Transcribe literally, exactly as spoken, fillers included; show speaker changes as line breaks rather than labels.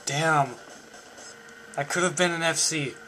Damn. That could have been an F C.